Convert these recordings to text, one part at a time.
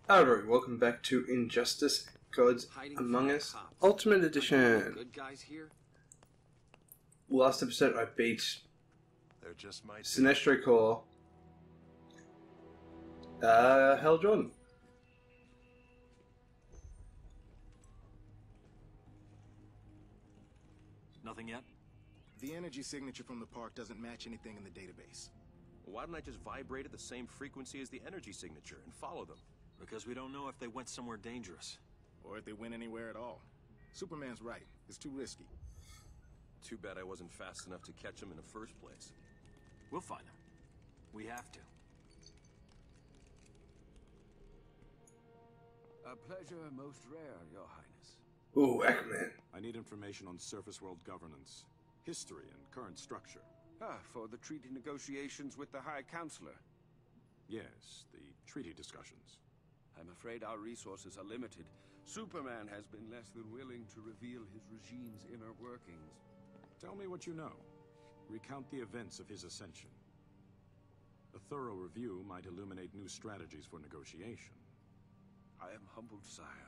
Hello, welcome back to Injustice: Gods Among Us Ultimate Edition. Good guys here? Last episode I beat There just might be. Sinestro Corps. Hell Jordan. Nothing yet? The energy signature from the park doesn't match anything in the database. Why don't I just vibrate at the same frequency as the energy signature and follow them? Because we don't know if they went somewhere dangerous. Or if they went anywhere at all. Superman's right. It's too risky. Too bad I wasn't fast enough to catch them in the first place. We'll find them. We have to. A pleasure most rare, Your Highness. Ooh, Aquaman. I need information on surface world governance, history, and current structure. For the treaty negotiations with the High Counselor. Yes, the treaty discussions. I'm afraid our resources are limited. Superman has been less than willing to reveal his regime's inner workings. Tell me what you know. Recount the events of his ascension. A thorough review might illuminate new strategies for negotiation. I am humbled, sire.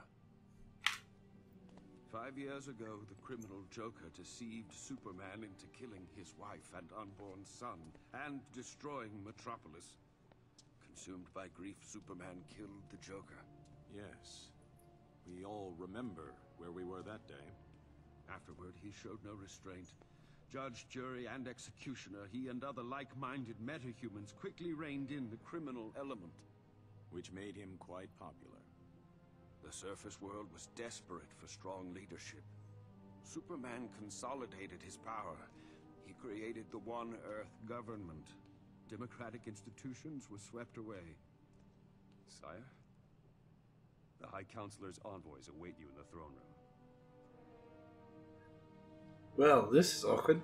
5 years ago, the criminal Joker deceived Superman into killing his wife and unborn son, and destroying Metropolis. Consumed by grief, Superman killed the Joker. Yes. We all remember where we were that day. Afterward, he showed no restraint. Judge, jury, and executioner, he and other like-minded metahumans quickly reined in the criminal element. Which made him quite popular. The surface world was desperate for strong leadership. Superman consolidated his power. He created the One Earth government. Democratic institutions were swept away. Sire, the High Counselor's envoys await you in the throne room. Well, this is awkward.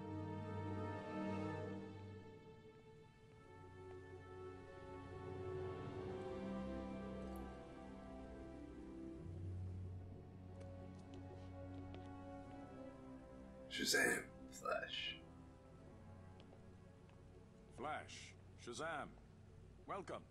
Shazam! Flash. Flash, Shazam, welcome.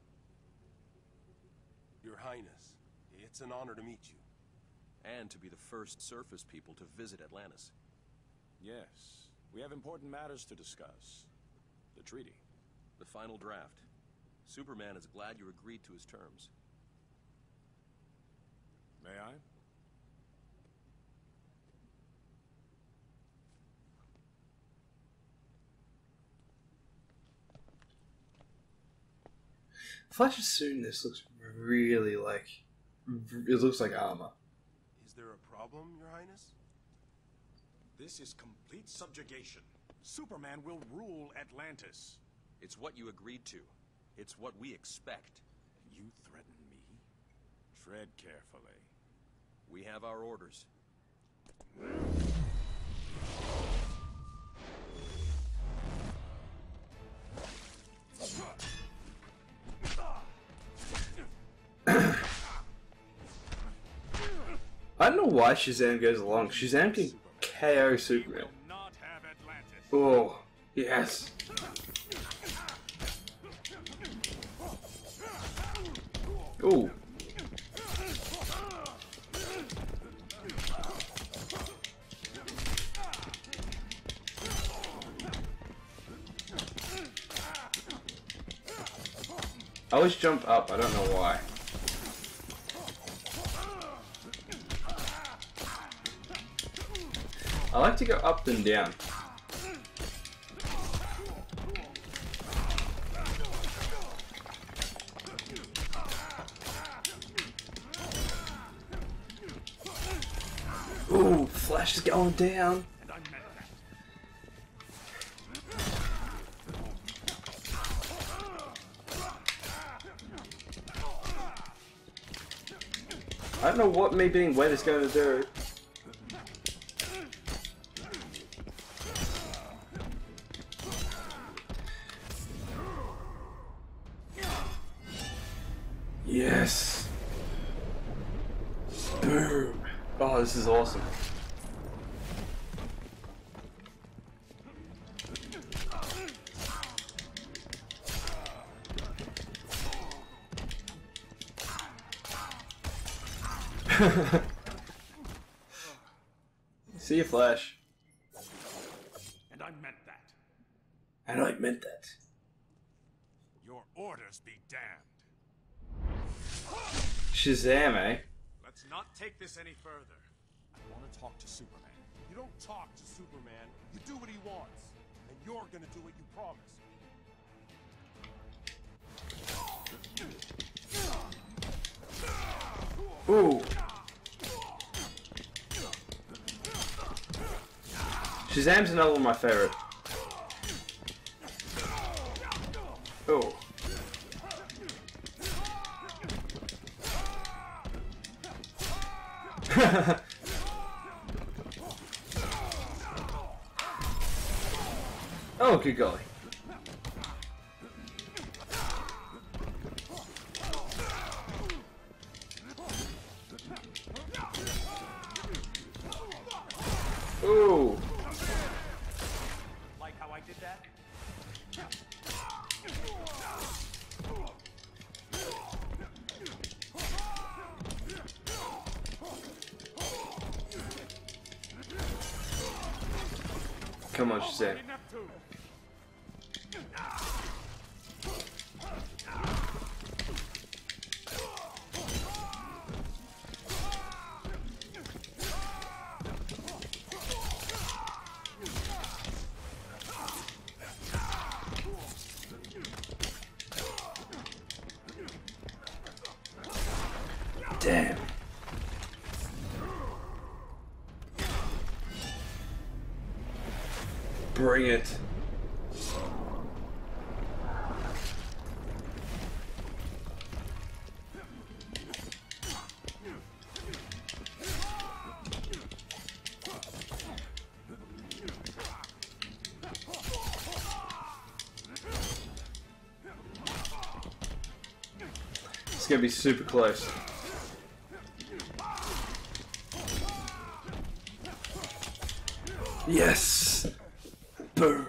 Your Highness, it's an honor to meet you. And to be the first surface people to visit Atlantis. Yes, we have important matters to discuss. The treaty. The final draft. Superman is glad you agreed to his terms. May I? Flash's suit in this looks really like... It looks like armor. Is there a problem, Your Highness? This is complete subjugation. Superman will rule Atlantis. It's what you agreed to. It's what we expect. You threaten me? Tread carefully. We have our orders. I don't know why Shazam goes along. Shazam can KO Superman. Not have Atlantis. Oh, yes. Ooh. I always jump up, I don't know why. I like to go up and down. Ooh, Flash is going down. I don't know what me being wet is going to do. Yes. Boom. Oh, this is awesome. See you, Flash. And I meant that. And I meant that. Your orders be damned. Shazam, eh? Let's not take this any further. I want to talk to Superman. You don't talk to Superman, you do what he wants. And you're gonna do what you promised. Ooh. Shazam's another one of my favorite. Oh. Oh, good golly. Ooh. Like how I did that? Come on, Shazam. Damn. Bring it. It's gonna be super close. Yes! Boom!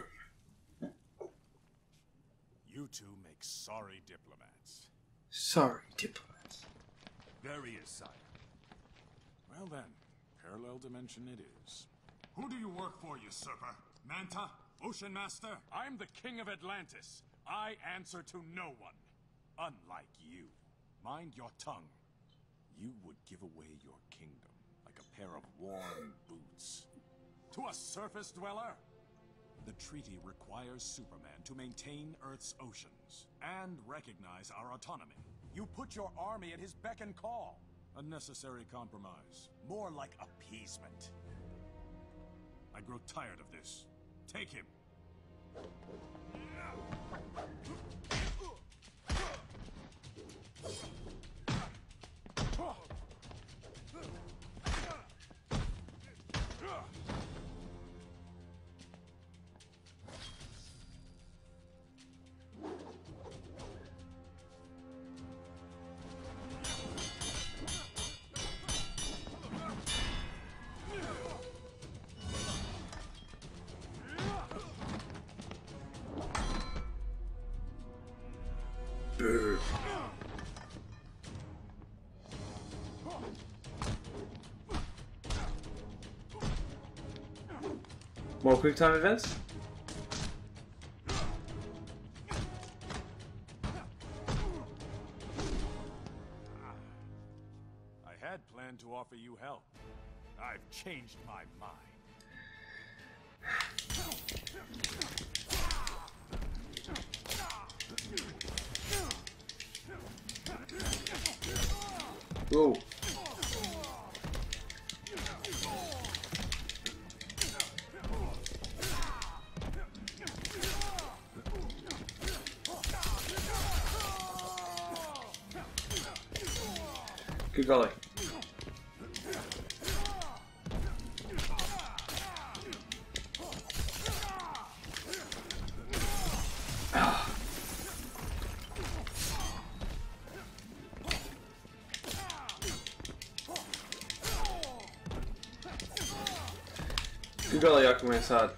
You two make sorry diplomats. Sorry, diplomats. There he is, sire. Well then, parallel dimension it is. Who do you work for, usurper? Manta? Ocean Master? I'm the king of Atlantis. I answer to no one. Unlike you. Mind your tongue. You would give away your kingdom like a pair of worn boots. To a surface dweller? The treaty requires Superman to maintain Earth's oceans and recognize our autonomy. You put your army at his beck and call. A necessary compromise. More like appeasement. I grow tired of this. Take him. Boom. More quick time events? I had planned to offer you help. I've changed my mind. Whoa. Good golly. Good golly, Aquaman's hard.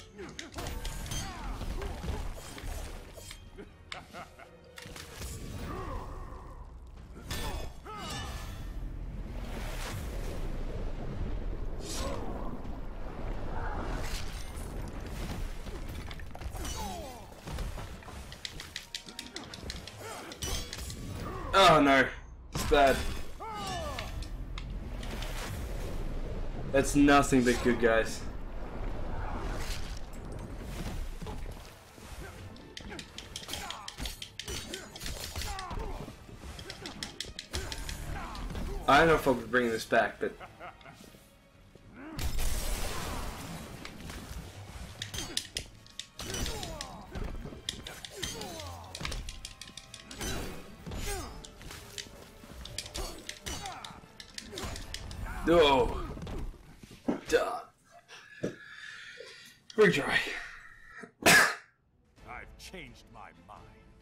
Oh no, it's bad. That's nothing but good, guys. I don't know if I'll be bringing this back, but... No! Done. Retry. I've changed my mind.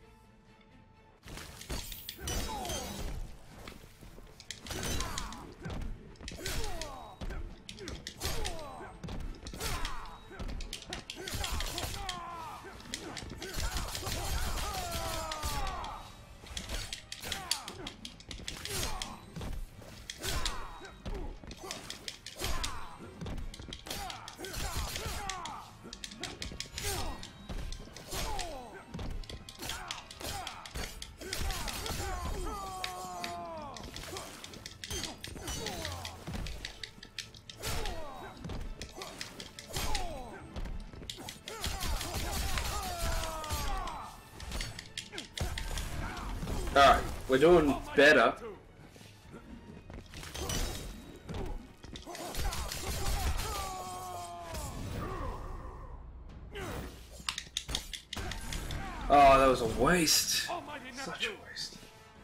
Alright, we're doing better. Oh, that was a waste. Such a waste.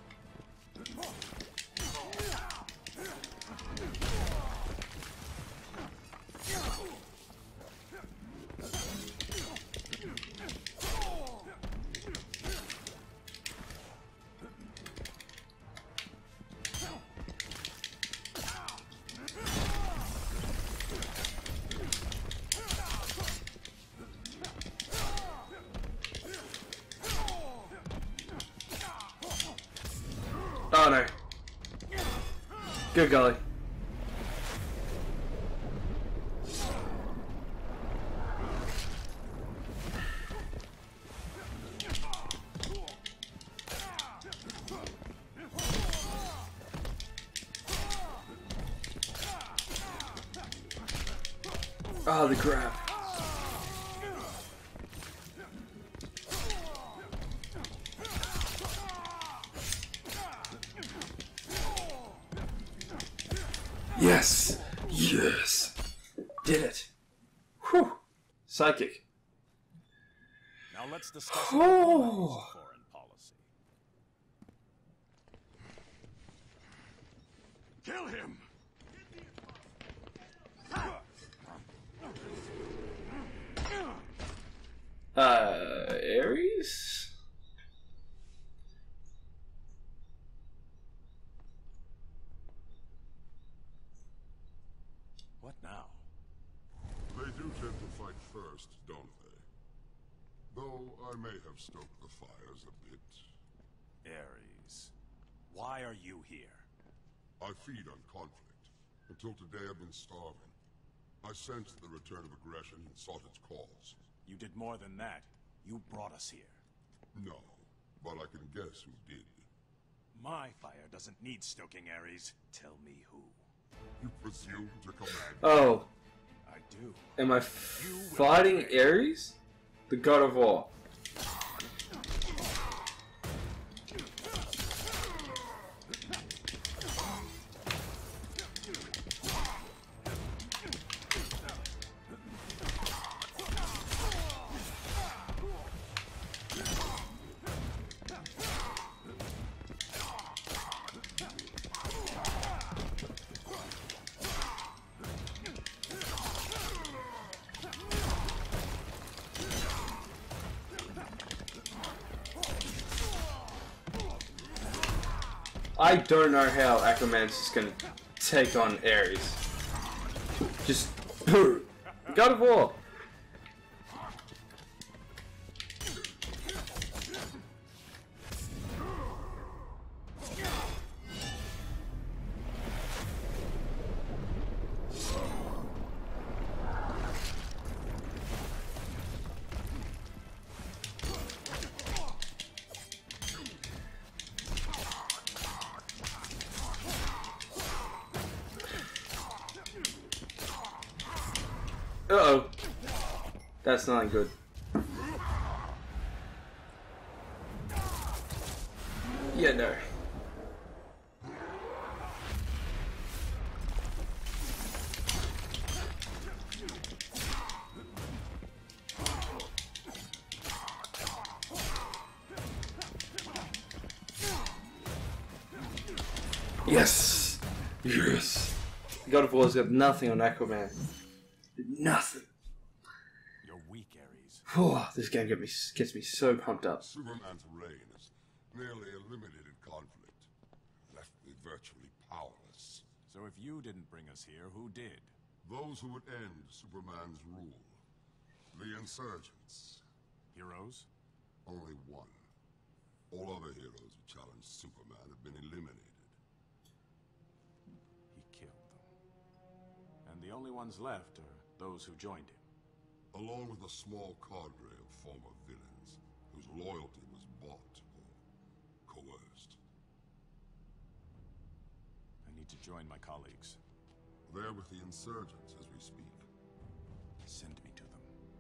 Oh no. Good golly. Oh, the grab. Yes! Yes! Did it! Whew! Psychic. Now let's discuss Oh. foreign policy. Kill him! Ares? What now? They do tend to fight first, don't they? Though I may have stoked the fires a bit. Ares, why are you here? I feed on conflict. Until today I've been starving. I sensed the return of aggression and sought its cause. You did more than that. You brought us here. No, but I can guess who did. My fire doesn't need stoking, Ares. Tell me who. You presume to command. Oh, I do. am I fighting Ares? The god of war. I don't know how Acromantis is gonna take on Ares. Just God of War. Uh-oh. That's not good. Yeah, no. Yes! Yes! God of War's got nothing on Aquaman. Nothing. You're weak, Ares. Oh, this game gets me so pumped up. Superman's reign has nearly eliminated conflict, left me virtually powerless. So if you didn't bring us here, who did? Those who would end Superman's rule. The insurgents. Heroes? Only one. All other heroes who challenged Superman have been eliminated. He killed them. And the only ones left are those who joined him. Along with a small cadre of former villains, whose loyalty was bought or coerced. I need to join my colleagues. They're with the insurgents as we speak. Send me to them.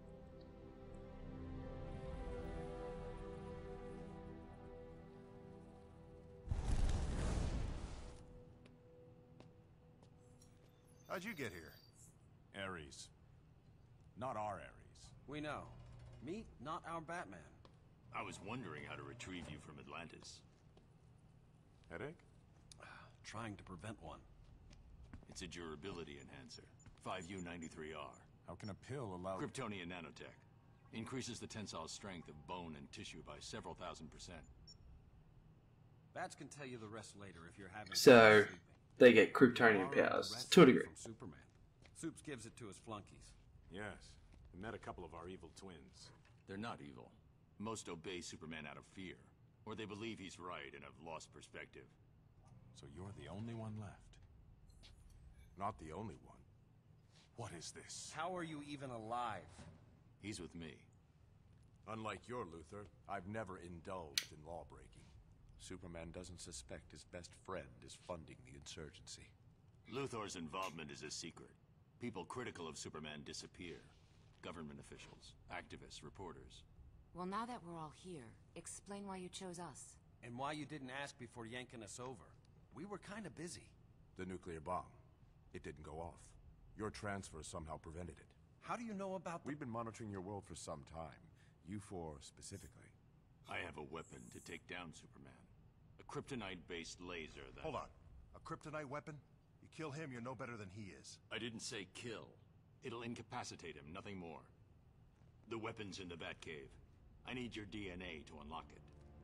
How'd you get here? Ares. Not our Ares. We know. Meet not our Batman. I was wondering how to retrieve you from Atlantis. Headache? Trying to prevent one. It's a durability enhancer. 5U93R. How can a pill allow... Kryptonian nanotech. Increases the tensile strength of bone and tissue by several thousand %. Bats can tell you the rest later if you're having So, trouble sleeping. they get Kryptonian powers, to a degree. From Superman. Soups gives it to his flunkies. Yes. We met a couple of our evil twins. They're not evil. Most obey Superman out of fear. Or they believe he's right and have lost perspective. So you're the only one left. Not the only one. What is this? How are you even alive? He's with me. Unlike your Luthor, I've never indulged in lawbreaking. Superman doesn't suspect his best friend is funding the insurgency. Luthor's involvement is a secret. People critical of Superman disappear. Government officials, activists, reporters. Well, now that we're all here, explain why you chose us. And why you didn't ask before yanking us over. We were kinda busy. The nuclear bomb. It didn't go off. Your transfer somehow prevented it. How do you know about We've been monitoring your world for some time. You four specifically. I have a weapon to take down Superman. A kryptonite-based laser that... Hold on. A kryptonite weapon? You kill him, you're no better than he is. I didn't say kill. It'll incapacitate him, nothing more. The weapon's in the Batcave. I need your DNA to unlock it.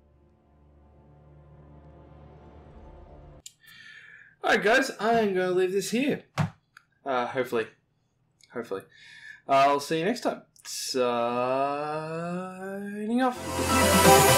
Alright guys, I'm going to leave this here. Hopefully. I'll see you next time. Signing off.